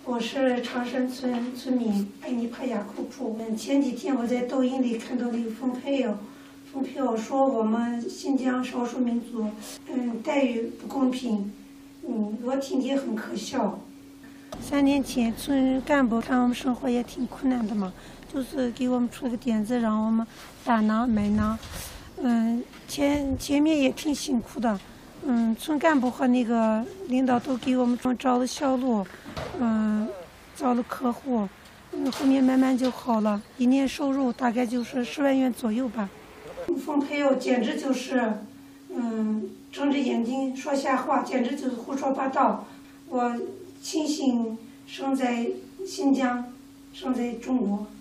我是长山村村民艾尼帕雅库普。前几天我在抖音里看到了一个冯佩奥说我们新疆少数民族，待遇不公平，我听见很可笑。3年前，村干部看我们生活也挺困难的嘛，就是给我们出了个点子，让我们打馕买馕。前面也挺辛苦的，村干部和那个领导都给我们找了小路，找了客户，后面慢慢就好了，一年收入大概就是10万元左右吧。冯佩奥简直就是，睁着眼睛说瞎话，简直就是胡说八道。我庆幸生在新疆，生在中国。